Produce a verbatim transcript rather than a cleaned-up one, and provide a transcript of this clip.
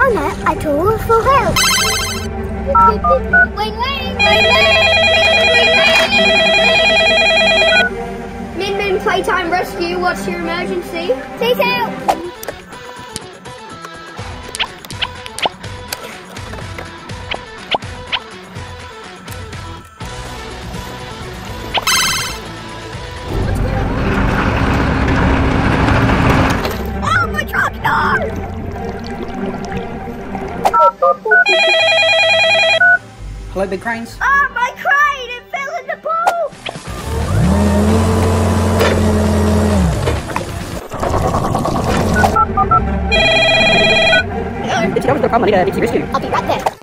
Honor at all for help. Wait, wait, wait, wait. Min Min Playtime Rescue, what's your emergency? Please help. Hello, Big Cranes. Oh, my crane! It fell in the pool! If you don't come, I need a rescue. I'll be right there.